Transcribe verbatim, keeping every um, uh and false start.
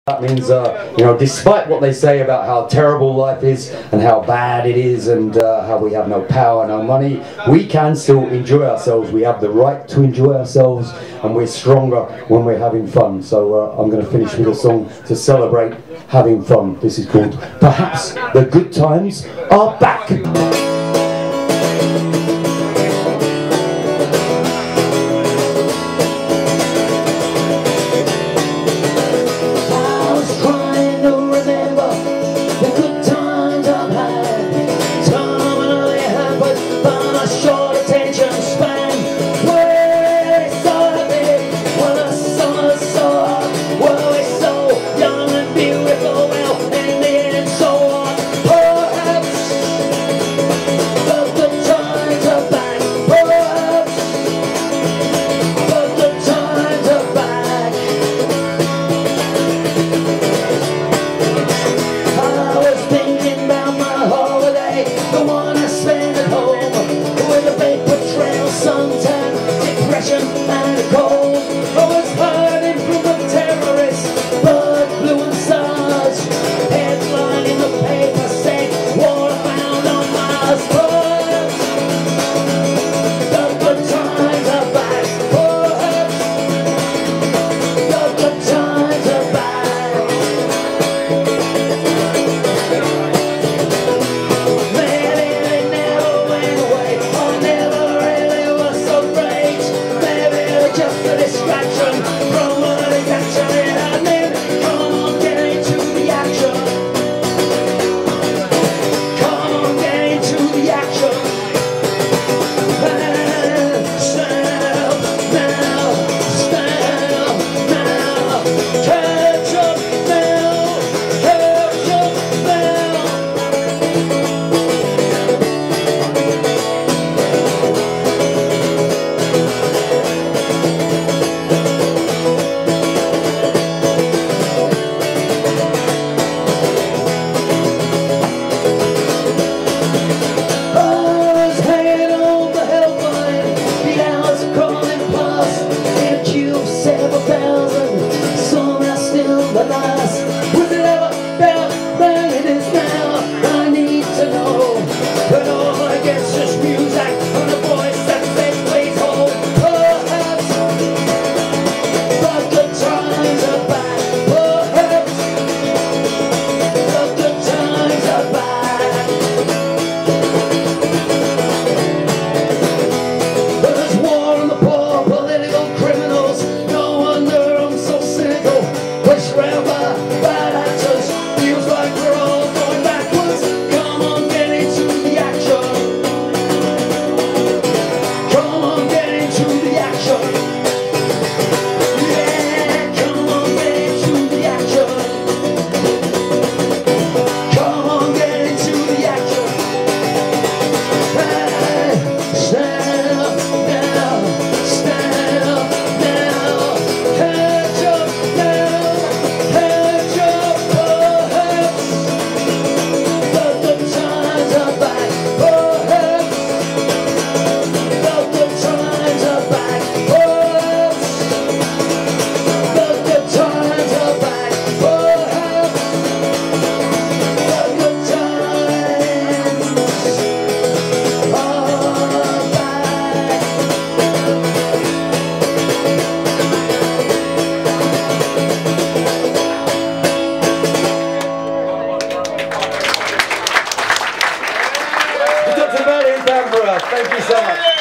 That means, uh, you know, despite what they say about how terrible life is and how bad it is and uh, how we have no power, no money, we can still enjoy ourselves. We have the right to enjoy ourselves, and we're stronger when we're having fun. So uh, I'm going to finish with a song to celebrate having fun. This is called Perhaps the Good Times Are Back. Tampere. Thank you so much.